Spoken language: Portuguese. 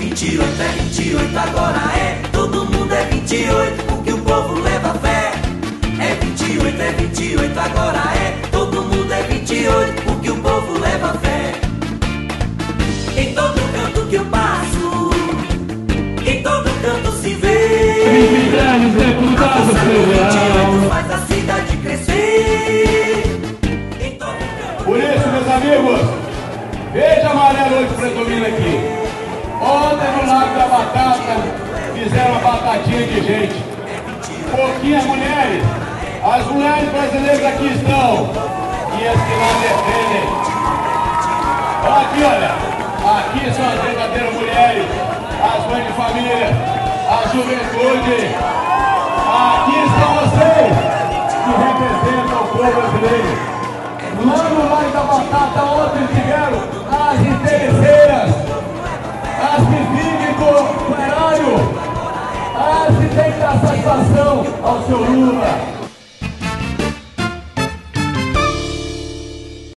28, agora é. Todo mundo é 28, porque o povo leva fé. É 28, agora é. Todo mundo é 28, porque o povo leva fé. Em todo canto que eu passo, em todo canto se vê. A força do 28 faz a cidade crescer. Em todo canto. Por isso, meus amigos, veja a maré hoje predomina aqui. Ontem no Lago da Batata fizeram uma batatinha de gente. Pouquinhas mulheres. As mulheres brasileiras aqui estão. E as que não defendem. Olha aqui, olha. Aqui são as verdadeiras mulheres. As mães de família. A juventude. Aqui estão vocês que representam o povo brasileiro. Lá no Lago da Batata ontem tiveram as interesseiras. As que vivem do erário, as que têm que dar satisfação ao seu Lula.